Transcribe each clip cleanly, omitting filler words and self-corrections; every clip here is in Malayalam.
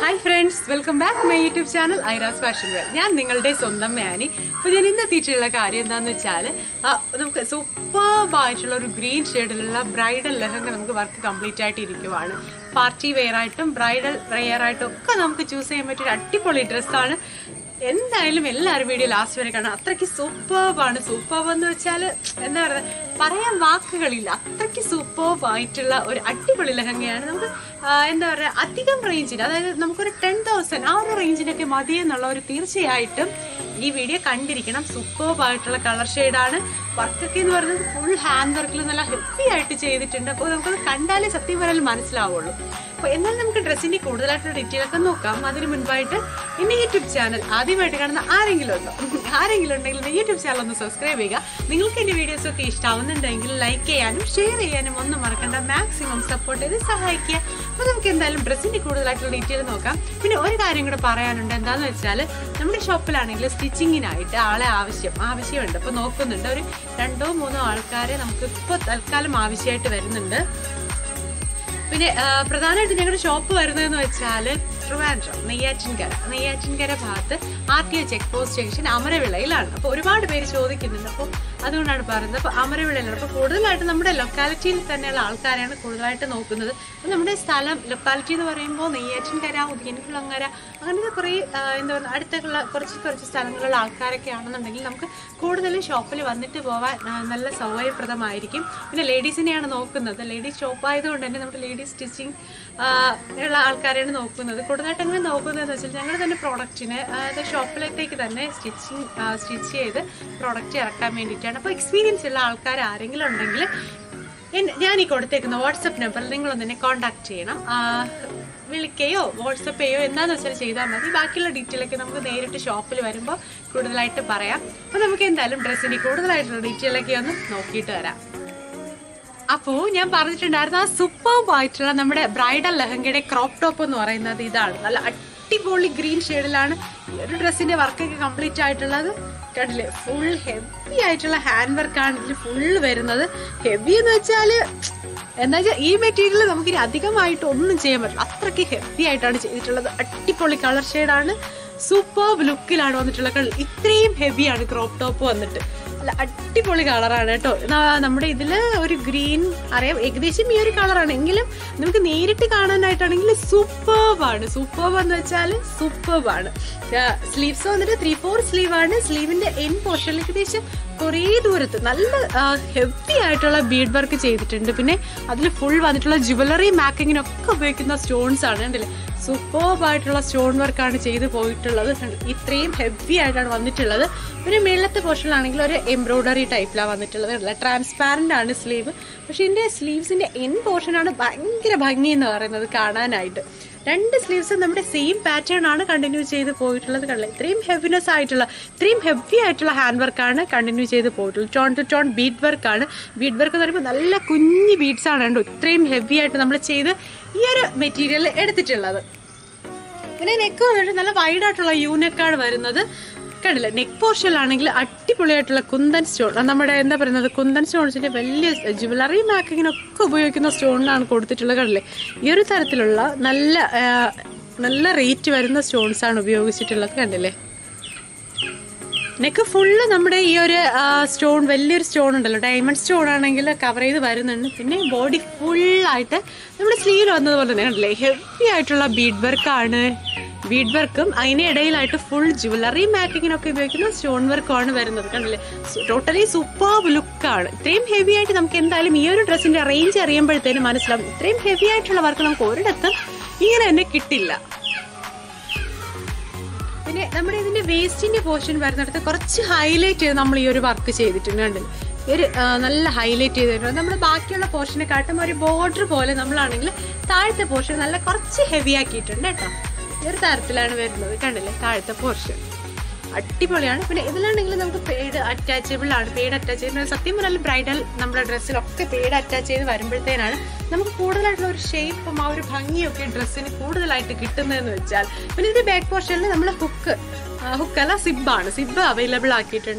Hi friends, welcome back to my YouTube channel Aiyra's Fashion World. ഞാൻ നിങ്ങളുടെ സ്വന്തം മാനി. അപ്പോൾ ഞാൻ ഇന്ന് എത്തിയിട്ടുള്ള കാര്യം എന്താണെന്ന് വെച്ചാൽ നമുക്ക് സൂപ്പർബായിട്ടുള്ള ഒരു ഗ്രീൻ ഷെയ്ഡിലുള്ള ബ്രൈഡൽ ലെഹങ്ക നമുക്ക് വർക്ക് കംപ്ലീറ്റ് ആയിട്ട് ഇരിക്കുവാണ്. പാർട്ടി വെയർ ആയിട്ടും ബ്രൈഡൽ വെയർ ആയിട്ടും ഒക്കെ നമുക്ക് ചൂസ് ചെയ്യാൻ പറ്റിയ ഒരു അടിപൊളി ഡ്രസ്സാണ്. എന്തായാലും എല്ലാവരും വീഡിയോ ലാസ്റ്റ് വരെ കാണാം. അത്രയ്ക്ക് സൂപ്പർബാണ്. സൂപ്പർബ് എന്ന് വെച്ചാൽ എന്താ പറയുക, പറയാൻ വാക്കുകളില്ല. അത്രയ്ക്ക് സൂപ്പർബായിട്ടുള്ള ഒരു അടിപൊളി ലെഹങ്കയാണ്. നമുക്ക് എന്താ പറയുക, അധികം റേഞ്ചിന്, അതായത് നമുക്കൊരു 10,000 ആ ഒരു റേഞ്ചിനൊക്കെ മതിയെന്നുള്ള ഒരു തീർച്ചയായിട്ടും ഈ വീഡിയോ കണ്ടിരിക്കണം. സൂപ്പർബായിട്ടുള്ള കളർ ഷെയ്ഡാണ്. വർക്കൊക്കെ എന്ന് പറയുന്നത് ഫുൾ ഹാൻഡ് വർക്കിൽ നല്ല ഹെവി ആയിട്ട് ചെയ്തിട്ടുണ്ട്. അപ്പോൾ നമുക്കത് കണ്ടാലേ സത്യം പറയാൻ മനസ്സിലാവുള്ളൂ. അപ്പോൾ എന്നാലും നമുക്ക് ഡ്രസ്സിന്റെ കൂടുതലായിട്ടുള്ള ഡീറ്റെയിൽ ഒക്കെ നോക്കാം. അതിന് മുൻപായിട്ട് എന്റെ യൂട്യൂബ് ചാനൽ ആദ്യമായിട്ട് കാണുന്ന ആരെങ്കിലും ഉണ്ടെങ്കിൽ യൂട്യൂബ് ചാനൽ ഒന്ന് സബ്സ്ക്രൈബ് ചെയ്യുക. നിങ്ങൾക്ക് എന്റെ വീഡിയോസ് ഒക്കെ ഇഷ്ടമാവുന്നുണ്ടെങ്കിൽ ലൈക്ക് ചെയ്യാനും ഷെയർ ചെയ്യാനും ഒന്നും മറക്കണ്ട. മാക്സിമം സപ്പോർട്ട് ചെയ്ത് സഹായിക്കുക. അപ്പോൾ നമുക്ക് എന്തായാലും ഡ്രസ്സിന്റെ കൂടുതലായിട്ടുള്ള ഡീറ്റെയിൽ നോക്കാം. പിന്നെ ഒരു കാര്യം കൂടെ പറയാനുണ്ട്. എന്താന്ന് വെച്ചാൽ നമ്മുടെ ഷോപ്പിലാണെങ്കിൽ സ്റ്റിച്ചിങ്ങിനായിട്ട് ആളെ ആവശ്യമുണ്ട്. അപ്പോൾ നോക്കുന്നുണ്ട്. ഒരു 2-3 ആൾക്കാരെ നമുക്ക് ഇപ്പോൾ തൽക്കാലം ആവശ്യമായിട്ട് വരുന്നുണ്ട്. പിന്നെ പ്രധാനമായിട്ട് ഞങ്ങളുടെ ഷോപ്പ് വരുന്നതെന്ന് വെച്ചാൽ ട്രിവാൻഡ്രം നെയ്യാറ്റിൻകര ഭാഗത്ത് RTO ചെക്ക് പോസ്റ്റ് ജംഗ്ഷൻ അമരവിളയിലാണ്. അപ്പോൾ ഒരുപാട് പേര് ചോദിക്കുന്നുണ്ട്. അപ്പോൾ അതുകൊണ്ടാണ് പറയുന്നത്. അപ്പോൾ അമരവിളയിലാണ്. അപ്പോൾ കൂടുതലായിട്ട് നമ്മുടെ ലൊക്കാലിറ്റിയിൽ തന്നെയുള്ള ആൾക്കാരാണ് കൂടുതലായിട്ട് നോക്കുന്നത്. അപ്പോൾ നമ്മുടെ സ്ഥലം ലൊക്കാലിറ്റി എന്ന് പറയുമ്പോൾ നെയ്യാറ്റിൻകര, ഉദിയൻകുളങ്ങര, അങ്ങനത്തെ കുറേ എന്താ പറയുക അടുത്തുള്ള കുറച്ച് സ്ഥലങ്ങളിലുള്ള ആൾക്കാരൊക്കെ ആണെന്നുണ്ടെങ്കിൽ നമുക്ക് കൂടുതലും ഷോപ്പിൽ വന്നിട്ട് പോകാൻ നല്ല സൗകര്യപ്രദമായിരിക്കും. പിന്നെ ലേഡീസിനെയാണ് നോക്കുന്നത്. ലേഡീസ് ഷോപ്പ് ആയതുകൊണ്ട് തന്നെ നമ്മുടെ ലേഡീസ് സ്റ്റിച്ചിങ് ഉള്ള ആൾക്കാരെയാണ് നോക്കുന്നത്. കൂടുതലായിട്ട് അങ്ങനെ നോക്കുന്നതെന്ന് വെച്ചാൽ ഞങ്ങൾ തന്നെ പ്രോഡക്റ്റിന് ഷോപ്പിലേക്ക് തന്നെ സ്റ്റിച്ച് ചെയ്ത് പ്രോഡക്റ്റ് ഇറക്കാൻ വേണ്ടിയിട്ടാണ്. അപ്പോൾ എക്സ്പീരിയൻസ് ഉള്ള ആൾക്കാർ ആരെങ്കിലും ഉണ്ടെങ്കിൽ ഞാൻ ഈ കൊടുത്തേക്കുന്ന വാട്സപ്പ് നമ്പറിൽ നിങ്ങളൊന്ന് എന്നെ കോൺടാക്ട് ചെയ്യണം. വിളിക്കുകയോ വാട്സപ്പ് ചെയ്യോ എന്താണെന്ന് വെച്ചാൽ ചെയ്താൽ മതി. ബാക്കിയുള്ള ഡീറ്റെയിൽ ഒക്കെ നമുക്ക് നേരിട്ട് ഷോപ്പിൽ വരുമ്പോൾ കൂടുതലായിട്ട് പറയാം. അപ്പോൾ നമുക്ക് എന്തായാലും ഡ്രസ്സിൻ്റെ കൂടുതലായിട്ടുള്ള ഡീറ്റെയിലൊക്കെ ഒന്ന് നോക്കിയിട്ട് വരാം. അപ്പോൾ ഞാൻ പറഞ്ഞിട്ടുണ്ടായിരുന്നു, ആ സൂപ്പർബായിട്ടുള്ള നമ്മുടെ ബ്രൈഡൽ ലെഹങ്കയുടെ ക്രോപ്പ് ടോപ്പ് എന്ന് പറയുന്നത് ഇതാണ്. നല്ല അടിപൊളി ഗ്രീൻ ഷെയ്ഡിലാണ് ഈ ഒരു ഡ്രസ്സിന്റെ വർക്കൊക്കെ കംപ്ലീറ്റ് ആയിട്ടുള്ളത്. കണ്ടില്ലേ, ഫുൾ ഹെവി ആയിട്ടുള്ള ഹാൻഡ് വർക്കാണ് ഇതിൽ ഫുൾ വരുന്നത്. ഹെവി എന്ന് വെച്ചാൽ എന്താ വെച്ചാൽ ഈ മെറ്റീരിയൽ നമുക്കിനി അധികമായിട്ട് ഒന്നും ചെയ്യാൻ പറ്റില്ല. അത്രയ്ക്ക് ഹെവി ആയിട്ടാണ് ചെയ്തിട്ടുള്ളത്. അടിപൊളി കളർ ഷെയ്ഡാണ്. സൂപ്പർബ് ലുക്കിലാണ് വന്നിട്ടുള്ളത്. ഇത്രയും ഹെവിയാണ് ക്രോപ്പ് ടോപ്പ് വന്നിട്ട്. അല്ല, അടിപൊളി കളറാണ് കേട്ടോ. നമ്മുടെ ഇതില് ഒരു ഗ്രീൻ അറിയാം, ഏകദേശം ഈ ഒരു കളറാണ്. എങ്കിലും നമുക്ക് നേരിട്ട് കാണാനായിട്ടാണെങ്കിൽ സൂപ്പർബാണ്. സൂപ്പർബ് എന്ന് വെച്ചാൽ സൂപ്പർബാണ്. സ്ലീവ്സ് വന്നിട്ട് 3/4 സ്ലീവാണ്. സ്ലീവിന്റെ എൻ പോർഷനിൽ ഏകദേശം കുറേ ദൂരത്ത് നല്ല ഹെവി ആയിട്ടുള്ള ബീഡ് വർക്ക് ചെയ്തിട്ടുണ്ട്. പിന്നെ അതിൽ ഫുൾ വന്നിട്ടുള്ള ജുവലറി മാക്കിങ്ങിനൊക്കെ ഉപയോഗിക്കുന്ന സ്റ്റോൺസ് ആണ്. കണ്ടില്ലേ, സൂപ്പർബായിട്ടുള്ള സ്റ്റോൺ വർക്കാണ് ചെയ്ത് പോയിട്ടുള്ളത്. ഇത്രയും ഹെവി ആയിട്ടാണ് വന്നിട്ടുള്ളത്. പിന്നെ മേളത്തെ പോർഷനിലാണെങ്കിൽ ഒരു എംബ്രോയിഡറി ടൈപ്പിലാണ് വന്നിട്ടുള്ളത്. ട്രാൻസ്പാരന്റ് ആണ് സ്ലീവ്. പക്ഷെ ഇതിന്റെ സ്ലീവ്സിന്റെ എൻ പോർഷനാണ് ഭയങ്കര ഭംഗി എന്ന് പറയുന്നത് കാണാനായിട്ട്. 2 സ്ലീവ്സും നമ്മുടെ സെയിം പാറ്റേൺ ആണ് കണ്ടിന്യൂ ചെയ്ത് പോയിട്ടുള്ളത്. കണ്ടില്ല, ഇത്രയും ഹെവി ആയിട്ടുള്ള ഹാൻഡ് വർക്കാണ് കണ്ടിന്യൂ ചെയ്ത് പോയിട്ടുള്ളത്. ടോൺ ടു ടോൺ ബീഡ് വർക്കാണ്. ബീഡ് വർക്ക് എന്ന് പറയുമ്പോൾ നല്ല കുഞ്ഞി ബീഡ്സ് ആണ് കണ്ടോ ഇത്രയും ഹെവി ആയിട്ട് നമ്മൾ ചെയ്ത് ഈ ഒരു മെറ്റീരിയൽ എടുത്തിട്ടുള്ളത്. പിന്നെ നെക്ക് വന്നിട്ട് നല്ല വൈഡ് ആയിട്ടുള്ള യൂനെക്കാണ് വരുന്നത്. കണ്ടില്ല, നെക്ക് പോർഷനിലാണെങ്കിൽ അടിപൊളിയായിട്ടുള്ള കുന്തൻ സ്റ്റോൺ, നമ്മുടെ എന്താ പറയുന്നത്, കുന്തൻ സ്റ്റോൺസിന്റെ വലിയ ജുവലറി മാക്കിങ്ങിനൊക്കെ ഉപയോഗിക്കുന്ന സ്റ്റോണിനാണ് കൊടുത്തിട്ടുള്ളത്. കണ്ടില്ലേ, ഈ ഒരു തരത്തിലുള്ള നല്ല റേറ്റ് വരുന്ന സ്റ്റോൺസ് ആണ് ഉപയോഗിച്ചിട്ടുള്ളത്. കണ്ടില്ലേ, നെക്ക് ഫുള്ള് നമ്മുടെ ഈ ഒരു സ്റ്റോൺ, വലിയൊരു സ്റ്റോൺ ഉണ്ടല്ലോ, ഡയമണ്ട് സ്റ്റോൺ ആണെങ്കിൽ കവർ ചെയ്ത് വരുന്നുണ്ട്. പിന്നെ ബോഡി ഫുള്ളായിട്ട് നമ്മുടെ സ്ലീവ് വന്നതുപോലെ തന്നെ കണ്ടില്ലേ, ഹെവി ആയിട്ടുള്ള ബീഡ് വർക്കാണ്. ബീഡ് വർക്കും അതിനിടയിലായിട്ട് ഫുൾ ജുവലറി മാക്കിങ്ങിനൊക്കെ ഉപയോഗിക്കുന്ന സ്റ്റോൺ വർക്കാണ് വരുന്നത്. കണ്ടില്ലേ, ടോട്ടലി സൂപ്പർബ് ലുക്കാണ്. ഇത്രയും ഹെവി ആയിട്ട് നമുക്ക് എന്തായാലും ഈ ഒരു ഡ്രസ്സിന്റെ റേഞ്ച് അറിയുമ്പോഴത്തേനും മനസ്സിലാവും. ഇത്രയും ഹെവി ആയിട്ടുള്ള വർക്ക് നമുക്ക് ഒരിടത്തും ഇങ്ങനെ തന്നെ കിട്ടില്ല. പിന്നെ നമ്മുടെ ഇതിന്റെ വേസ്റ്റിന്റെ പോർഷൻ വരുന്നിടത്ത് കുറച്ച് ഹൈലൈറ്റ് ചെയ്ത് നമ്മൾ ഈ ഒരു വർക്ക് ചെയ്തിട്ടുണ്ട്. കണ്ടില്ലേ, ഒരു നല്ല ഹൈലൈറ്റ് ചെയ്തിട്ടുണ്ട്. നമ്മുടെ ബാക്കിയുള്ള പോർഷനെ കാട്ടും ഒരു ബോർഡർ പോലെ നമ്മളാണെങ്കിൽ താഴത്തെ പോർഷൻ നല്ല കുറച്ച് ഹെവി ആക്കിയിട്ടുണ്ട് കേട്ടോ. ഈ ഒരു തരത്തിലാണ് വരുന്നത്. കണ്ടില്ലേ, താഴത്തെ പോർഷൻ അടിപൊളിയാണ്. പിന്നെ ഇതിലാണെങ്കിൽ നമുക്ക് പേഡ് അറ്റാച്ചബിൾ ആണ്. പേഡ് അറ്റാച്ച് ചെയ്യുന്നത് സത്യം പറഞ്ഞാൽ ബ്രൈഡൽ നമ്മുടെ ഡ്രസ്സിലൊക്കെ പേഡ് അറ്റാച്ച് ചെയ്ത് വരുമ്പോഴത്തേനാണ് നമുക്ക് കൂടുതലായിട്ടുള്ള ഒരു ഷേപ്പും ആ ഒരു ഭംഗിയൊക്കെ ഡ്രസ്സിന് കൂടുതലായിട്ട് കിട്ടുന്നതെന്ന് വെച്ചാൽ. പിന്നെ ഇതിന്റെ ബാക്ക് പോർഷനിൽ നമ്മൾ ഹുക്കല്ല സിബ് അവൈലബിൾ ആക്കിയിട്ടുണ്ട്.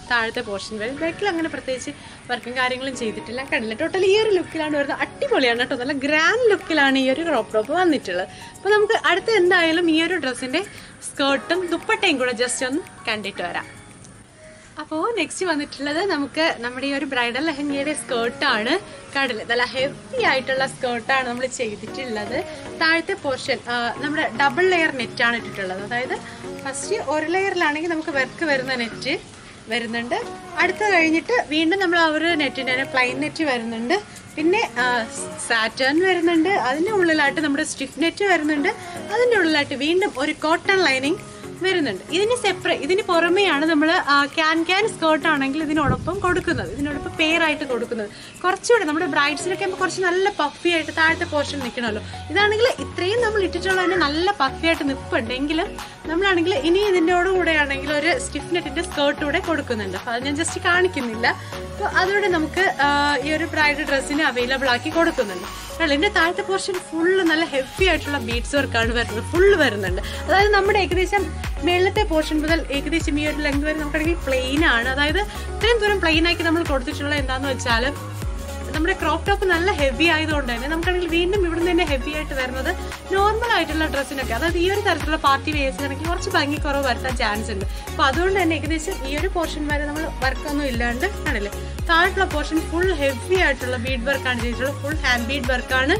താഴത്തെ പോർഷൻ വരെ. ബാക്കിൽ അങ്ങനെ പ്രത്യേകിച്ച് വർക്കും കാര്യങ്ങളും ചെയ്തിട്ടില്ല. കണ്ടില്ല, ടോട്ടൽ ഈ ഒരു ലുക്കിലാണ് വരുന്നത്. അടിപൊളിയാണ് കേട്ടോ, നല്ല ഗ്രാൻഡ് ലുക്കിലാണ് ഈ ഒരു ക്രോപ്പ് ടോപ്പ് വന്നിട്ടുള്ളത്. അപ്പോൾ നമുക്ക് അടുത്ത എന്തായാലും ഈ ഒരു ഡ്രസ്സിൻ്റെ സ്കേർട്ടും ദുപ്പട്ടയും കൂടെ ജസ്റ്റ് ഒന്ന് കണ്ടിട്ട് വരാം. അപ്പോൾ നെക്സ്റ്റ് വന്നിട്ടുള്ളത് നമുക്ക് നമ്മുടെ ഈ ഒരു ബ്രൈഡൽ ലെഹങ്കയുടെ സ്കേർട്ടാണ്. കടല് നല്ല ഹെവി ആയിട്ടുള്ള സ്കേർട്ടാണ് നമ്മൾ ചെയ്തിട്ടുള്ളത്. താഴത്തെ പോർഷൻ നമ്മുടെ ഡബിൾ ലെയർ നെറ്റാണ് ഇട്ടിട്ടുള്ളത്. അതായത് ഫസ്റ്റ് ഒരു ലെയറിലാണെങ്കിൽ നമുക്ക് വർക്ക് വരുന്ന നെറ്റ് വരുന്നുണ്ട്. അടുത്ത കഴിഞ്ഞിട്ട് വീണ്ടും നമ്മൾ ആ ഒരു നെറ്റിൻ്റെ തന്നെ പ്ലെയിൻ നെറ്റ് വരുന്നുണ്ട്. പിന്നെ സാറ്റേൺ വരുന്നുണ്ട്. അതിൻ്റെ ഉള്ളിലായിട്ട് നമ്മുടെ സ്റ്റിഫ് നെറ്റ് വരുന്നുണ്ട്. അതിൻ്റെ ഉള്ളിലായിട്ട് വീണ്ടും ഒരു കോട്ടൺ ലൈനിങ് വരുന്നുണ്ട്. ഇതിന് പുറമെയാണ് നമ്മൾ ക്യാൻ സ്കേർട്ട് ആണെങ്കിൽ ഇതിനോടൊപ്പം കൊടുക്കുന്നത്, ഇതിനോടൊപ്പം പെയറായിട്ട് കൊടുക്കുന്നത്. കുറച്ചുകൂടെ നമ്മുടെ ബ്രൈഡ്സിനൊക്കെ ആകുമ്പോൾ കുറച്ച് നല്ല പഫി ആയിട്ട് താഴത്തെ പോർഷൻ നിൽക്കണമല്ലോ. ഇതാണെങ്കിൽ ഇത്രയും നമ്മൾ ഇട്ടിട്ടുള്ള തന്നെ നല്ല പഫി ആയിട്ട് നിൽപ്പുണ്ടെങ്കിലും നമ്മളാണെങ്കിൽ ഇനി ഇതിൻ്റെയോട് കൂടെ ആണെങ്കിൽ ഒരു സ്റ്റിഫ് നെറ്റിന്റെ സ്കേർട്ട് കൂടെ കൊടുക്കുന്നുണ്ട്. അപ്പോൾ അത് ഞാൻ ജസ്റ്റ് കാണിക്കുന്നില്ല. അപ്പോൾ അതുകൂടെ നമുക്ക് ഈ ഒരു ബ്രൈഡ് ഡ്രസ്സിന് അവൈലബിൾ ആക്കി കൊടുക്കുന്നുണ്ട്. ഇതിന്റെ താഴത്തെ പോർഷൻ ഫുള്ള് നല്ല ഹെവി ആയിട്ടുള്ള ബീഡ്സ് വർക്കാണ് വരുന്നത്, ഫുള്ള് വരുന്നുണ്ട്. അതായത് നമ്മുടെ ഏകദേശം മേളത്തെ പോർഷൻ മുതൽ ഏകദേശം ഈ ഒരു ലെങ്ത് വരെ നമുക്കാണെങ്കിൽ പ്ലെയിൻ ആണ്. അതായത് ഇത്രയും ദൂരം പ്ലെയിൻ ആക്കി നമ്മൾ കൊടുത്തിട്ടുള്ളത് എന്താണെന്ന് വെച്ചാൽ നമ്മുടെ ക്രോപ്പ് ടോപ്പ് നല്ല ഹെവി ആയതുകൊണ്ട് തന്നെ നമുക്കാണെങ്കിൽ വീണ്ടും ഇവിടുന്ന് തന്നെ ഹെവി ആയിട്ട് വരുന്നത് നോർമൽ ആയിട്ടുള്ള ഡ്രസ്സിനൊക്കെ, അതായത് ഈ ഒരു തരത്തിലുള്ള പാർട്ടി വേഴ്സിനാണെങ്കിൽ കുറച്ച് ഭംഗി കുറവ് വരുത്താൻ ചാൻസ് ഉണ്ട്. അപ്പോൾ അതുകൊണ്ട് തന്നെ ഏകദേശം ഈ ഒരു പോർഷൻ വരെ നമ്മൾ വർക്കൊന്നും ഇല്ലാണ്ട് ആണല്ലേ. താഴെയുള്ള പോർഷൻ ഫുൾ ഹെവി ആയിട്ടുള്ള ബീഡ് വർക്കാണ് ചെയ്തിട്ടുള്ളത്. ഫുൾ ഹാൻഡ് ബീഡ് വർക്കാണ്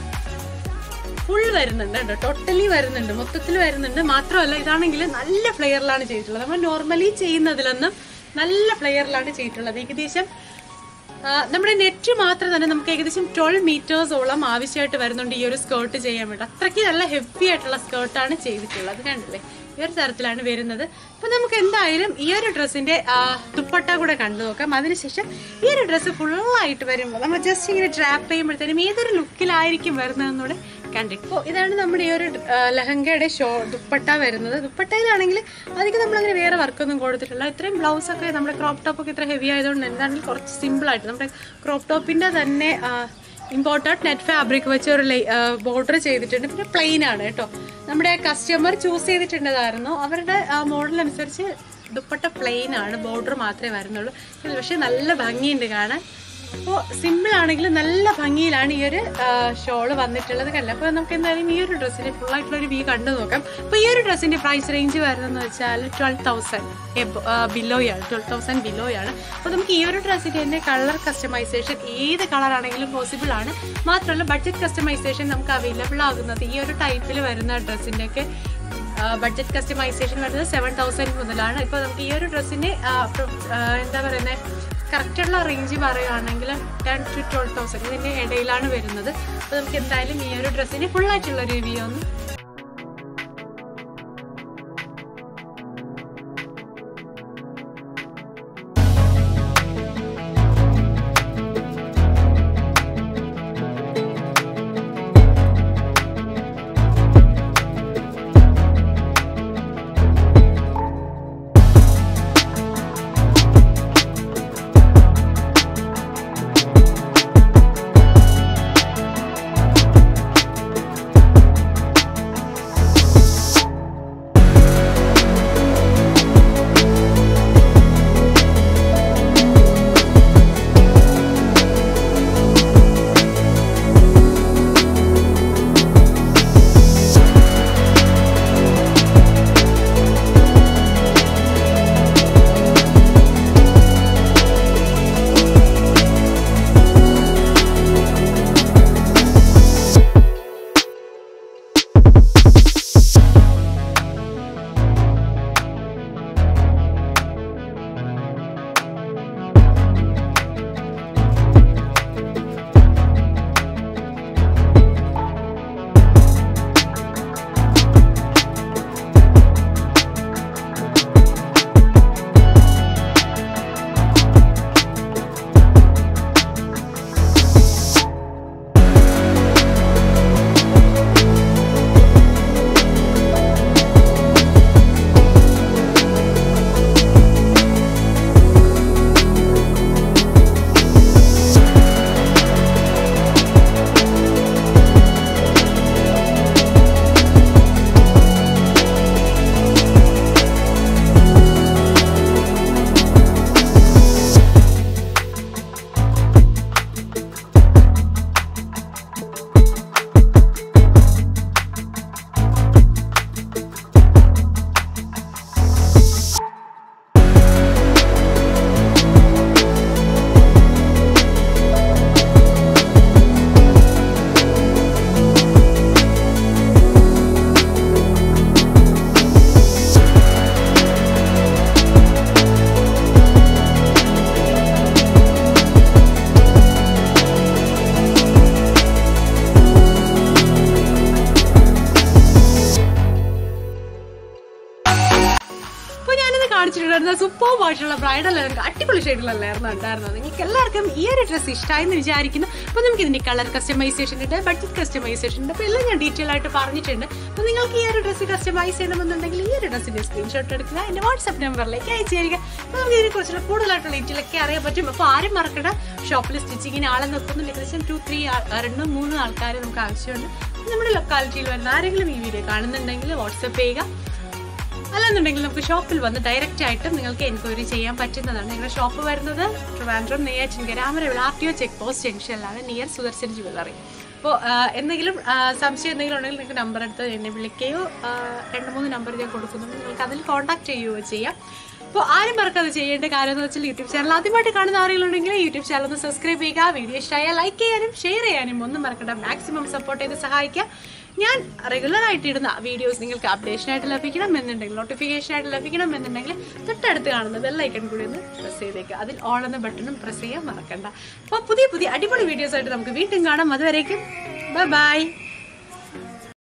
ഫുൾ വരുന്നുണ്ട് കേട്ടോ, ടോട്ടലി വരുന്നുണ്ട്, മൊത്തത്തിൽ വരുന്നുണ്ട്. മാത്രമല്ല ഇതാണെങ്കിൽ നല്ല ഫ്ലെയറിലാണ് ചെയ്തിട്ടുള്ളത്. നമ്മൾ നോർമലി ചെയ്യുന്നതിലൊന്നും നല്ല ഫ്ലെയറിലാണ് ചെയ്തിട്ടുള്ളത്. ഏകദേശം നമ്മുടെ നെറ്റ് മാത്രം തന്നെ നമുക്ക് ഏകദേശം 12 മീറ്റേഴ്സോളം ആവശ്യമായിട്ട് വരുന്നുണ്ട് ഈ ഒരു സ്കേർട്ട് ചെയ്യാൻ വേണ്ടി. അത്രയ്ക്ക് നല്ല ഹെവി ആയിട്ടുള്ള സ്കേർട്ടാണ് ചെയ്തിട്ടുള്ളത്. കണ്ടില്ലേ, ഈ ഒരു തരത്തിലാണ് വരുന്നത്. അപ്പൊ നമുക്ക് എന്തായാലും ഈ ഒരു ഡ്രസ്സിന്റെ ദുപ്പട്ട കൂടെ കണ്ടു നോക്കാം. അതിനുശേഷം ഈ ഒരു ഡ്രസ്സ് ഫുള്ളായിട്ട് വരുമ്പോൾ നമ്മൾ ജസ്റ്റ് ഇങ്ങനെ ഡ്രാപ്പ് ചെയ്യുമ്പോഴത്തേനും ഏതൊരു ലുക്കിലായിരിക്കും വരുന്നതെന്നൂടെ കണ്ടിട്ട്. അപ്പോൾ ഇതാണ് നമ്മുടെ ഈ ഒരു ലെഹങ്കയുടെ ദുപ്പട്ട വരുന്നത്. ദുപ്പട്ടയിലാണെങ്കിൽ അധികം നമ്മളങ്ങനെ വേറെ വർക്കൊന്നും കൊടുത്തിട്ടില്ല. ഇത്രയും ബ്ലൗസൊക്കെ നമ്മുടെ ക്രോപ്പ് ടോപ്പൊക്കെ ഇത്ര ഹെവി ആയതുകൊണ്ട് എന്താണെങ്കിൽ കുറച്ച് സിമ്പിളായിട്ട് നമ്മുടെ ക്രോപ്പ് ടോപ്പിന്റെ തന്നെ ഇമ്പോർട്ടഡ് നെറ്റ് ഫാബ്രിക് വെച്ച് ഒരു ബോർഡർ ചെയ്തിട്ടുണ്ട്. പിന്നെ പ്ലെയിൻ ആണ് കേട്ടോ. നമ്മുടെ കസ്റ്റമർ ചൂസ് ചെയ്തിട്ടുണ്ടായിരുന്നു, അവരുടെ മോഡൽ അനുസരിച്ച് ദുപ്പട്ട പ്ലെയിൻ ആണ്, ബോർഡർ മാത്രമേ വരുന്നുള്ളൂ. പക്ഷെ നല്ല ഭംഗിയുണ്ട് കാണാൻ. അപ്പോൾ സിമ്പിൾ ആണെങ്കിലും നല്ല ഭംഗിയിലാണ് ഈ ഒരു ഷോള് വന്നിട്ടുള്ളത്. കല്ല. അപ്പോൾ നമുക്ക് എന്തായാലും ഈ ഒരു ഡ്രസ്സിന്റെ ഫുൾ ആയിട്ടുള്ള ഒരു വ്യൂ കണ്ടു നോക്കാം. അപ്പോൾ ഈ ഒരു ഡ്രസ്സിന്റെ പ്രൈസ് റേഞ്ച് വരുന്നതെന്ന് വെച്ചാൽ 12,000 ബിലോയാണ്, 12,000 ബിലോയാണ്. അപ്പോൾ നമുക്ക് ഈ ഒരു ഡ്രസ്സിന്റെ തന്നെ കളർ കസ്റ്റമൈസേഷൻ ഏത് കളർ ആണെങ്കിലും പോസിബിൾ ആണ്. മാത്രമല്ല ബഡ്ജറ്റ് കസ്റ്റമൈസേഷൻ നമുക്ക് അവൈലബിൾ ആകുന്നത് ഈ ഒരു ടൈപ്പിൽ വരുന്ന ഡ്രസ്സിന്റെ ഒക്കെ ബഡ്ജറ്റ് കസ്റ്റമൈസേഷൻ വരുന്നത് 7,000 മുതലാണ്. ഇപ്പോൾ നമുക്ക് ഈ ഒരു ഡ്രസ്സിന് എന്താ പറയുന്നത് കറക്റ്റുള്ള റേഞ്ച് പറയുകയാണെങ്കിൽ 10 to 12,000 ഇതിൻ്റെ ഇടയിലാണ് വരുന്നത്. അപ്പോൾ നമുക്ക് എന്തായാലും ഈ ഒരു ഡ്രസ്സിന് ഫുള്ളായിട്ടുള്ള റിവ്യൂ ഒന്ന് ചോദിച്ചിട്ടുണ്ടായിരുന്ന സൂപ്പർബായിട്ടുള്ള ബ്രൈഡൽ ലെഹങ്ക അടിപൊളി ഷെയ്ഡിലല്ലായിരുന്നു ഉണ്ടായിരുന്നത്. നിങ്ങൾക്ക് എല്ലാവർക്കും ഈ ഒരു ഡ്രസ്സ് ഇഷ്ടമായെന്ന് വിചാരിക്കുന്നു. അപ്പോൾ നമുക്ക് ഇതിന്റെ കളർ കസ്റ്റമൈസേഷൻ ഉണ്ട്, ബഡ്ജറ്റ് കസ്റ്റമൈസേഷൻ ഉണ്ട്. അപ്പോൾ എല്ലാം ഞാൻ ഡീറ്റെയിൽ ആയിട്ട് പറഞ്ഞിട്ടുണ്ട്. അപ്പോൾ നിങ്ങൾക്ക് ഈ ഒരു ഡ്രസ്സ് കസ്റ്റമൈസ് ചെയ്യണമെന്നുണ്ടെങ്കിൽ ഈ ഒരു ഡ്രസ്സിന്റെ സ്ക്രീൻഷോട്ട് എടുക്കുക, എൻ്റെ വാട്സ്ആപ്പ് നമ്പറിലേക്ക് അയച്ചു തരിക. അപ്പോൾ നമുക്ക് ഇതിനെക്കുറിച്ചുള്ള കൂടുതലായിട്ടുള്ള ഡീറ്റെയിലൊക്കെ അറിയാൻ പറ്റും. അപ്പോൾ ആരും മറക്കണ്ട, ഷോപ്പിൽ സ്റ്റിച്ചിങ്ങിന് ആളെ നിർത്തുന്നുണ്ട്. ഏകദേശം 2-3 ആൾക്കാരെ നമുക്ക് ആവശ്യമുണ്ട്. നമ്മുടെ ലൊക്കാലിറ്റിയിൽ വരുന്ന ആരെങ്കിലും ഈ വീഡിയോ കാണുന്നുണ്ടെങ്കിൽ വാട്സ്ആപ്പ് ചെയ്യുക. അല്ലെന്നുണ്ടെങ്കിൽ നമുക്ക് ഷോപ്പിൽ വന്ന് ഡയറക്റ്റ് ആയിട്ട് നിങ്ങൾക്ക് എൻക്വയറി ചെയ്യാൻ പറ്റുന്നതാണ്. നിങ്ങളുടെ ഷോപ്പ് വരുന്നത് Trivandrum Neyyattinkara Amaravila RTO check post ജംഗ്ഷനിലാണ്, നിയർ സുദർശൻ ജ്വല്ലറി. അപ്പോൾ എന്തെങ്കിലും സംശയം എന്തെങ്കിലും ഉണ്ടെങ്കിൽ നിങ്ങൾക്ക് നമ്പർ എടുത്ത് എന്നെ വിളിക്കുകയോ 2-3 നമ്പർ ഞാൻ കൊടുക്കുന്നുണ്ട്, നിങ്ങൾക്ക് അതിൽ കോൺടാക്ട് ചെയ്യുകയോ ചെയ്യാം. അപ്പോൾ ആരും മറക്കാതെ ചെയ്യേണ്ട കാര്യം എന്ന് വെച്ചാൽ യൂട്യൂബ് ചാനൽ ആദ്യമായിട്ട് കാണുന്ന ആരെങ്കിലും ഉണ്ടെങ്കിൽ യൂട്യൂബ് ചാനൽ ഒന്ന് സബ്സ്ക്രൈബ് ചെയ്യുക, വീഡിയോ ഇഷ്ടമായാൽ ലൈക്ക് ചെയ്യാനും ഷെയർ ചെയ്യാനും ഒന്നും മറക്കണ്ട. മാക്സിമം സപ്പോർട്ട് ചെയ്ത് സഹായിക്കുക. ഞാൻ റെഗുലർ ആയിട്ട് ഇടുന്ന വീഡിയോസ് നിങ്ങൾക്ക് അപ്ഡേഷനായിട്ട് ലഭിക്കണം എന്നുണ്ടെങ്കിൽ, നോട്ടിഫിക്കേഷനായിട്ട് ലഭിക്കണം എന്നുണ്ടെങ്കിൽ തൊട്ടടുത്ത് കാണുന്ന ബെല്ലൈക്കൺ കൂടി ഒന്ന് പ്രസ് ചെയ്തേക്കുക. അതിൽ ഓൾ എന്ന ബട്ടണും പ്രസ് ചെയ്യാൻ മറക്കണ്ട. അപ്പോൾ പുതിയ അടിപൊളി വീഡിയോസ് ആയിട്ട് നമുക്ക് വീണ്ടും കാണാം. അതുവരേക്കും ബൈ.